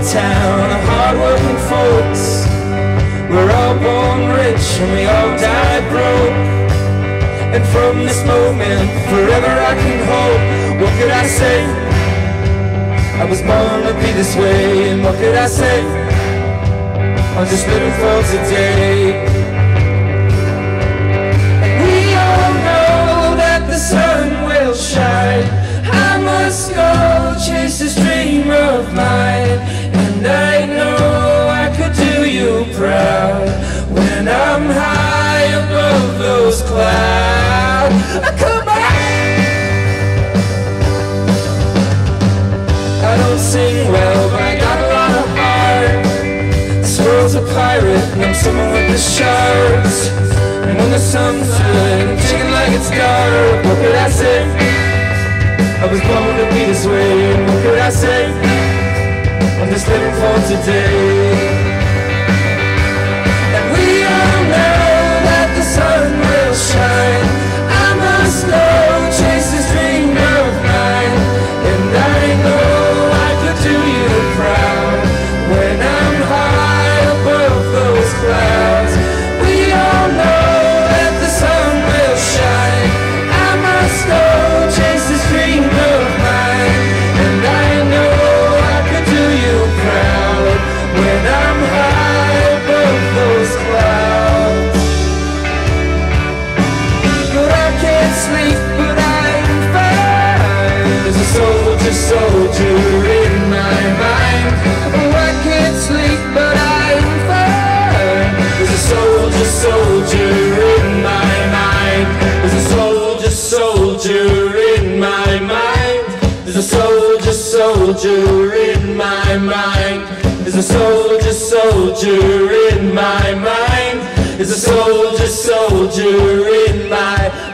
town of hard-working folks. We're all born rich and we all die broke. And from this moment, forever I can hope. What could I say? I was born to be this way. And what could I say? I'm just living for today. And we all know that the sun will shine. I must go chase this dream of mine. And I know I could do you proud when I'm high above those clouds. Come on! I don't sing well, but I got a lot of heart. This world's a pirate and I'm swimming with the sharks. And when the sun's good, I'm shaking like it's dark. What could I say? I was born to be this way. And what could I say? I'm just living for today. And we all know that the sun will shine. I must go chase this dream of mine. And I know I could do you proud when I'm high above those clouds. We all know that the sun will shine. I must go chase this dream of mine. And I know I could do you proud when I'm high above those clouds. But I can't sleep, but I'm fine. There's a soldier in my mind. Oh, I can't sleep, but I'm fine. There's a soldier in my mind. There's a soldier in my mind. There's a soldier in my mind. There's a soldier in my mind. There's a soldier in my mind.